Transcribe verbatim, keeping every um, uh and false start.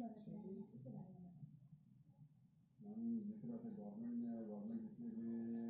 ma'am जिस तरह से गवर्नमेंट में गवर्नमेंट जितने भी